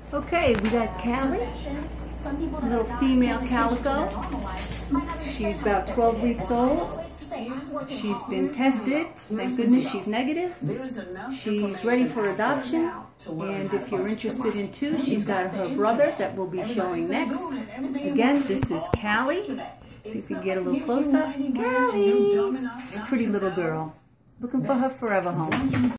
Okay, we got Cali, a little female calico. She's about 12 weeks old. She's been tested. Thank goodness she's negative. She's ready for adoption. And if you're interested in two, she's got her brother that we'll be showing next. Again, this is Cali. So you can get a little close up. Cali! A pretty little girl. Looking for her forever home.